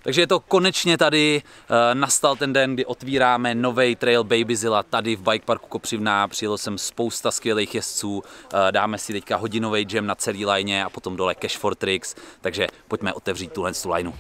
Takže je to konečně tady, nastal ten den, kdy otvíráme nový trail Babyzilla tady v Bike Parku Kopřivná. Přijelo sem spousta skvělých jezdců, dáme si teďka hodinový jam na celý lajně a potom dole Cash for Tricks, takže pojďme otevřít tu lajnu.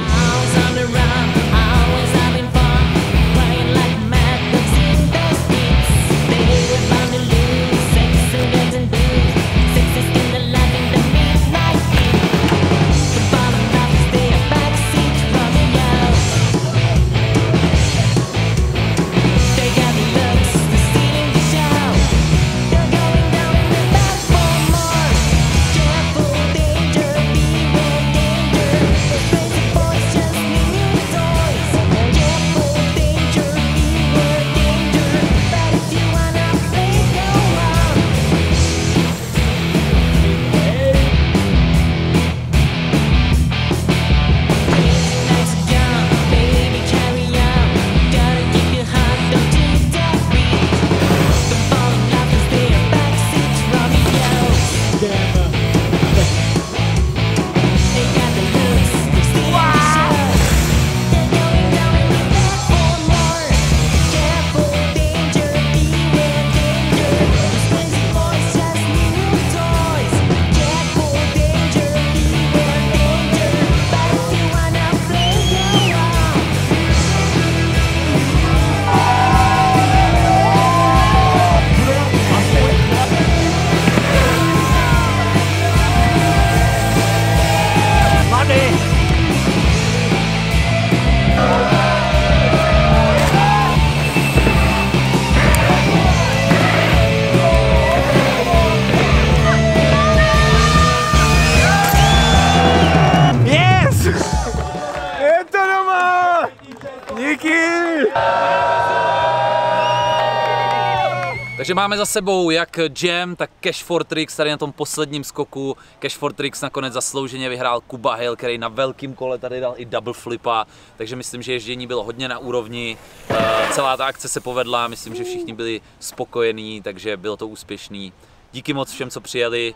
Takže máme za sebou jak jam, tak Cash for Tricks tady na tom posledním skoku. Cash for Tricks nakonec zaslouženě vyhrál Kuba Hill, který na velkém kole tady dal i double flipa, takže myslím, že ježdění bylo hodně na úrovni. Celá ta akce se povedla, myslím, že všichni byli spokojení, takže bylo to úspěšný. Díky moc všem, co přijeli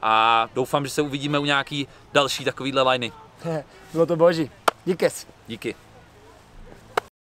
a doufám, že se uvidíme u nějaký další takovýhle lajny. Bylo to boží. Díky. Díky.